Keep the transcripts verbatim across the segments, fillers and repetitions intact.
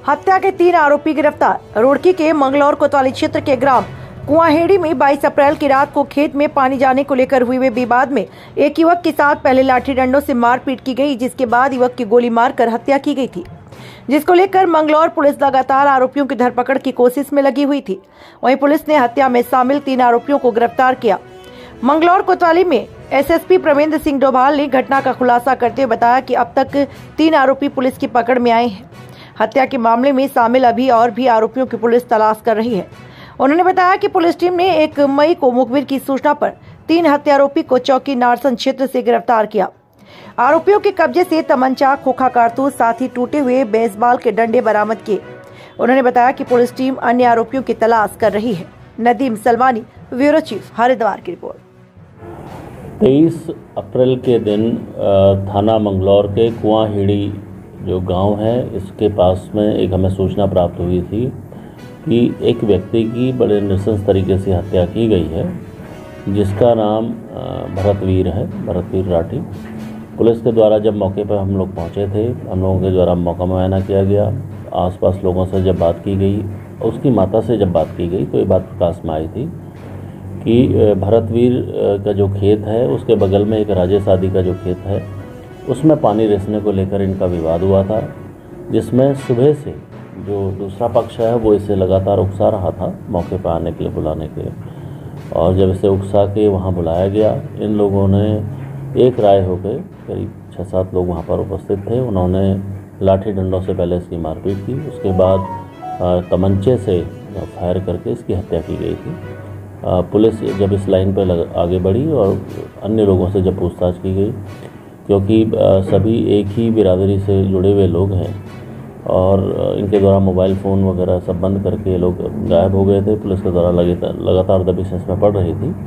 हत्या के तीन आरोपी गिरफ्तार। रुड़की के मंगलौर कोतवाली क्षेत्र के ग्राम कुआहेड़ी में बाईस अप्रैल की रात को खेत में पानी जाने को लेकर हुए विवाद में एक युवक के साथ पहले लाठी डंडों से मारपीट की गई, जिसके बाद युवक की गोली मारकर हत्या की गई थी, जिसको लेकर मंगलौर पुलिस लगातार आरोपियों की धरपकड़ की कोशिश में लगी हुई थी। वहीं पुलिस ने हत्या में शामिल तीन आरोपियों को गिरफ्तार किया। मंगलौर कोतवाली में एसएसपी प्रवीण सिंह डोभाल ने घटना का खुलासा करते हुए बताया कि अब तक तीन आरोपी पुलिस की पकड़ में आए हैं। हत्या के मामले में शामिल अभी और भी आरोपियों की पुलिस तलाश कर रही है। उन्होंने बताया कि पुलिस टीम ने एक मई को मुखबिर की सूचना पर तीन हत्यारोपी को चौकी नारसन क्षेत्र से गिरफ्तार किया। आरोपियों के कब्जे से तमंचा, खोखा कारतूस, साथ ही टूटे हुए बेसबॉल के डंडे बरामद किए। उन्होंने बताया कि पुलिस टीम अन्य आरोपियों की तलाश कर रही है। नदीम सलमानी, ब्यूरो चीफ, हरिद्वार की रिपोर्ट। तेईस अप्रैल के दिन थाना मंगलौर के कुआहेड़ी जो गांव है, इसके पास में एक हमें सूचना प्राप्त हुई थी कि एक व्यक्ति की बड़े नृशंस तरीके से हत्या की गई है, जिसका नाम भरतवीर है, भरतवीर राठी। पुलिस के द्वारा जब मौके पर हम लोग पहुंचे थे, हम लोगों के द्वारा मौका मुआयना किया गया। आसपास लोगों से जब बात की गई, उसकी माता से जब बात की गई, तो ये बात प्रकाश में आई थी कि भरतवीर का जो खेत है, उसके बगल में एक राजेश आदि का जो खेत है, उसमें पानी रिसने को लेकर इनका विवाद हुआ था, जिसमें सुबह से जो दूसरा पक्ष है वो इसे लगातार उकसा रहा था मौके पर आने के लिए, बुलाने के लिए। और जब इसे उकसा के वहाँ बुलाया गया, इन लोगों ने एक राय हो गए, करीब छः सात लोग वहाँ पर उपस्थित थे। उन्होंने लाठी डंडों से पहले इसकी मारपीट की, उसके बाद तमंचे से फायर करके इसकी हत्या की गई थी। पुलिस जब इस लाइन पर आगे बढ़ी और अन्य लोगों से जब पूछताछ की गई, क्योंकि सभी एक ही बिरादरी से जुड़े हुए लोग हैं और इनके द्वारा मोबाइल फ़ोन वगैरह सब बंद करके लोग गायब हो गए थे। पुलिस के द्वारा लगातार दबिश इसमें पड़ रही थी।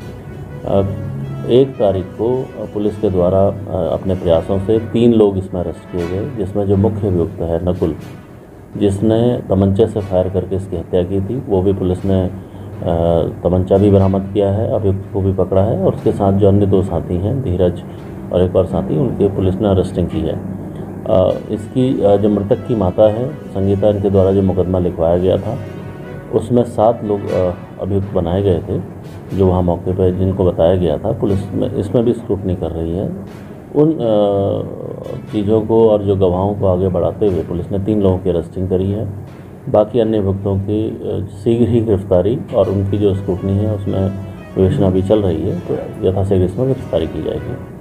एक तारीख को पुलिस के द्वारा अपने प्रयासों से तीन लोग इसमें अरेस्ट किए गए, जिसमें जो मुख्य अभियुक्त है नकुल, जिसने तमंचे से फायर करके इसकी हत्या की थी, वो भी पुलिस ने तमंचा भी बरामद किया है, अभियुक्त को भी पकड़ा है। और उसके साथ जो अन्य दो साथी हैं, धीरज और एक और साथी, उनकी पुलिस ने अरेस्टिंग की है। इसकी जो मृतक की माता है संगीता, इनके द्वारा जो मुकदमा लिखवाया गया था, उसमें सात लोग अभियुक्त बनाए गए थे, जो वहाँ मौके पर जिनको बताया गया था। पुलिस में इसमें भी स्क्रूटनी कर रही है। उन चीज़ों को और जो गवाहों को आगे बढ़ाते हुए पुलिस ने तीन लोगों की अरेस्टिंग करी है। बाकी अन्य अभियुक्तों की शीघ्र ही गिरफ्तारी और उनकी जो स्क्रूटनी है उसमें विवेचना भी चल रही है, तो यथाशीघ्र इसमें गिरफ्तारी की जाएगी।